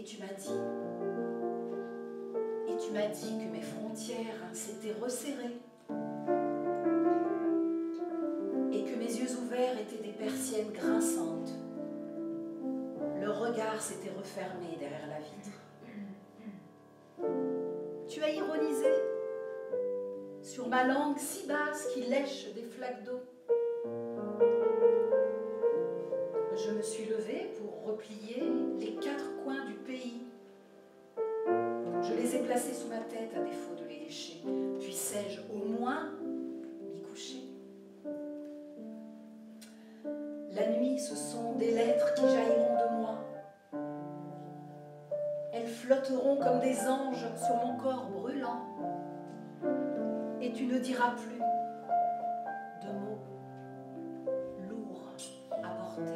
Et tu m'as dit que mes frontières s'étaient resserrées et que mes yeux ouverts étaient des persiennes grinçantes. Le regard s'était refermé derrière la vitre. Tu as ironisé sur ma langue si basse qui lèche des flaques d'eau. Je me suis levée pour replier les 4 coins du pays. Je les ai placés sous ma tête à défaut de les lécher. Puissais-je au moins m'y coucher? La nuit, ce sont des lettres qui jailliront de moi. Elles flotteront comme des anges sur mon corps brûlant. Et tu ne diras plus de mots lourds à porter.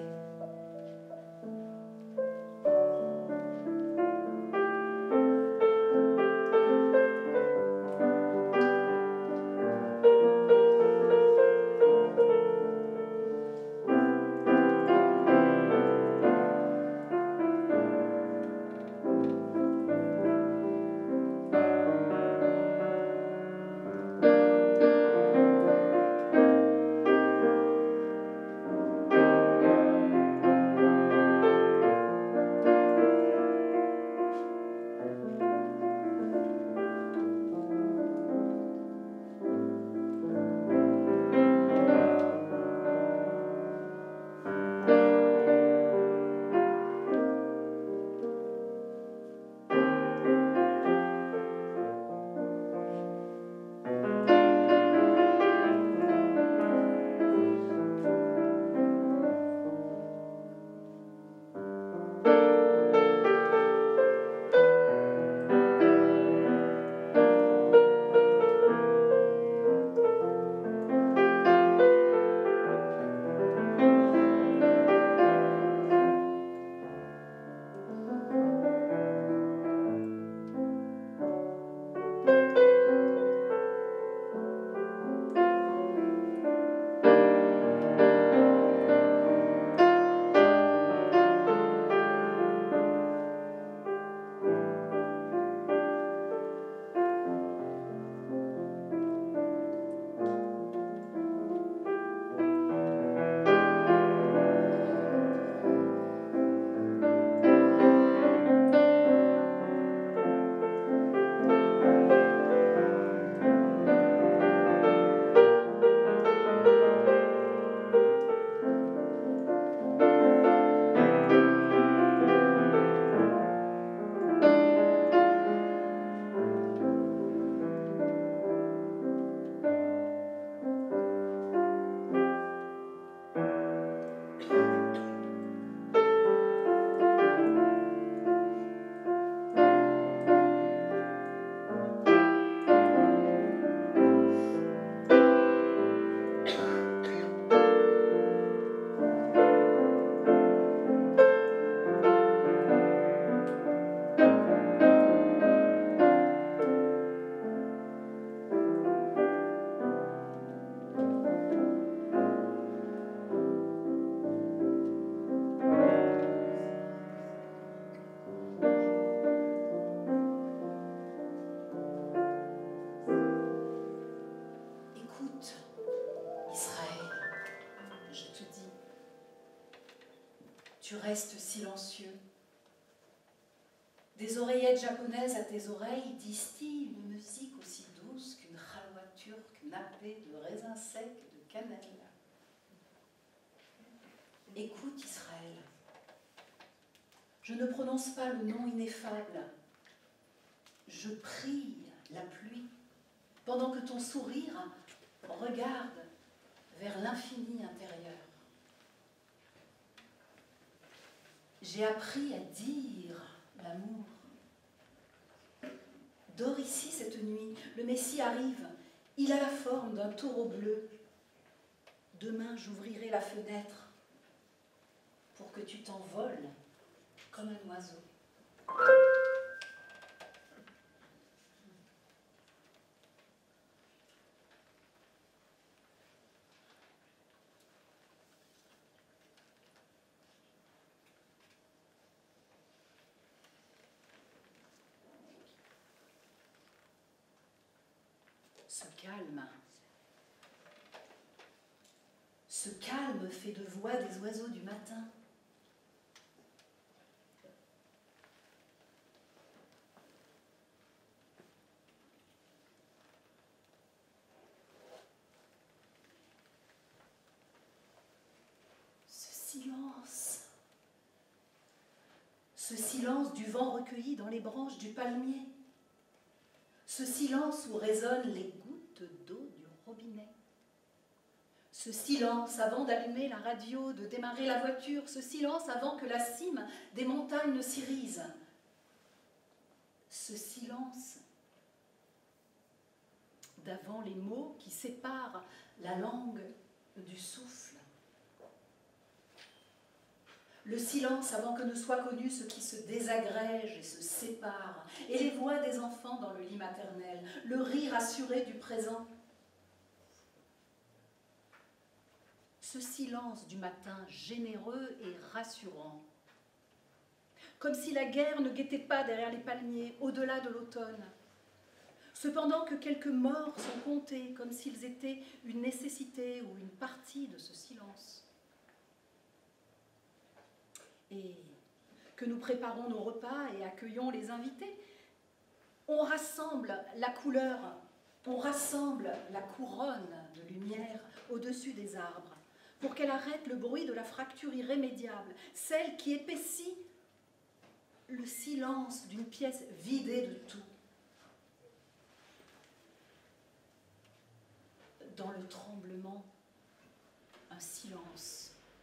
Tu restes silencieux. Des oreillettes japonaises à tes oreilles distillent une musique aussi douce qu'une halwa turque nappée de raisins secs et de cannelle. Écoute Israël, je ne prononce pas le nom ineffable. Je prie la pluie pendant que ton sourire regarde vers l'infini intérieur. J'ai appris à dire l'amour. Dors ici cette nuit, le Messie arrive. Il a la forme d'un taureau bleu. Demain, j'ouvrirai la fenêtre pour que tu t'envoles comme un oiseau. Ce calme. Ce calme fait de voix des oiseaux du matin. Ce silence du vent recueilli dans les branches du palmier, ce silence où résonnent les gouttes d'eau du robinet, ce silence avant d'allumer la radio, de démarrer la voiture, ce silence avant que la cime des montagnes ne s'irise, ce silence d'avant les mots qui séparent la langue du souffle. Le silence avant que ne soit connu ce qui se désagrège et se sépare, et les voix des enfants dans le lit maternel, le rire assuré du présent. Ce silence du matin généreux et rassurant, comme si la guerre ne guettait pas derrière les palmiers, au-delà de l'automne. Cependant que quelques morts sont comptés, comme s'ils étaient une nécessité ou une partie de ce silence. Et que nous préparons nos repas et accueillons les invités, on rassemble la couleur, on rassemble la couronne de lumière au-dessus des arbres pour qu'elle arrête le bruit de la fracture irrémédiable, celle qui épaissit le silence d'une pièce vidée de tout. Dans le tremblement, un silence.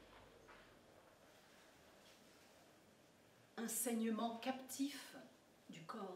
Un saignement captif du corps.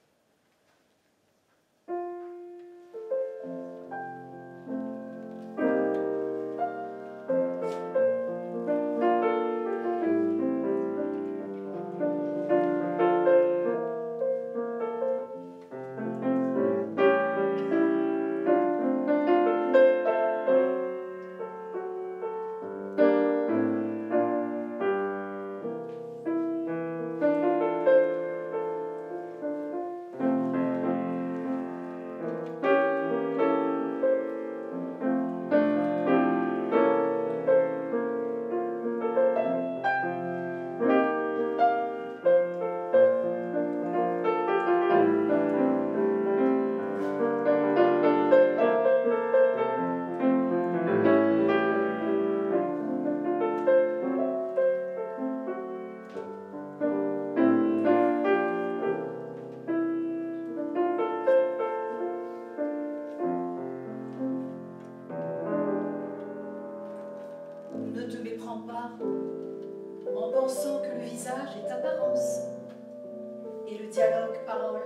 Ne te méprends pas en pensant que le visage est apparence et le dialogue parole.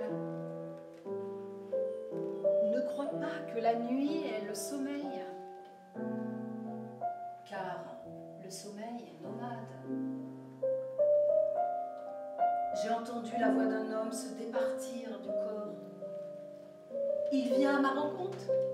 Ne crois pas que la nuit est le sommeil, car le sommeil est nomade. J'ai entendu la voix d'un homme se départir du corps. Il vient à ma rencontre.